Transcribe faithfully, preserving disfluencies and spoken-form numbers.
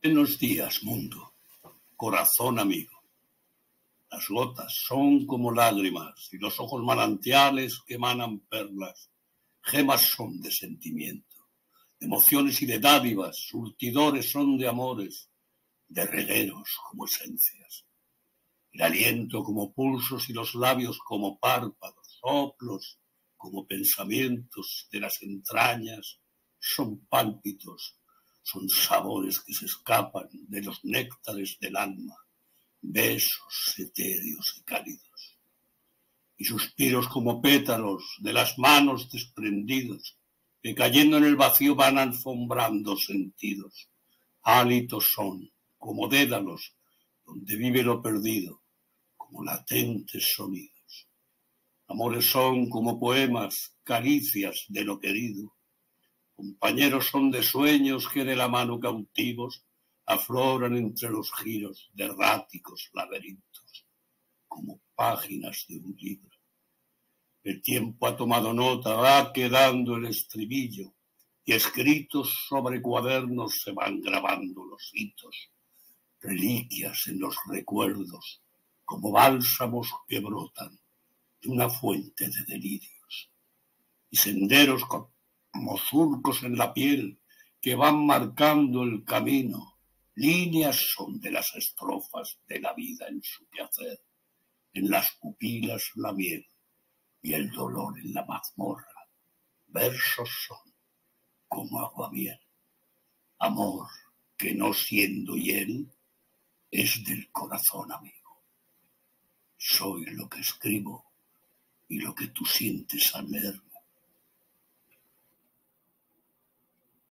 Buenos días, mundo, corazón amigo. Las gotas son como lágrimas y los ojos manantiales que emanan perlas. Gemas son de sentimiento, de emociones y de dádivas. Surtidores son de amores, de regueros como esencias. El aliento como pulsos y los labios como párpados, soplos como pensamientos de las entrañas. Son pálpitos, son sabores que se escapan de los néctares del alma, besos etéreos y cálidos, y suspiros como pétalos de las manos desprendidos, que cayendo en el vacío van alfombrando sentidos. Hálitos son como dédalos donde vive lo perdido, como latentes sonidos. Amores son como poemas, caricias de lo querido. Compañeros son de sueños que de la mano cautivos afloran entre los giros de erráticos laberintos, como páginas de un libro. El tiempo ha tomado nota, va quedando el estribillo, y escritos sobre cuadernos se van grabando los hitos, reliquias en los recuerdos, como bálsamos que brotan de una fuente de delirios, y senderos como surcos en la piel que van marcando el camino. Líneas son de las estrofas de la vida en su quehacer, en las pupilas la miel y el dolor en la mazmorra. Versos son como aguamiel, amor que no siendo hiel es del corazón amigo. Soy lo que escribo y lo que tú sientes al leerme.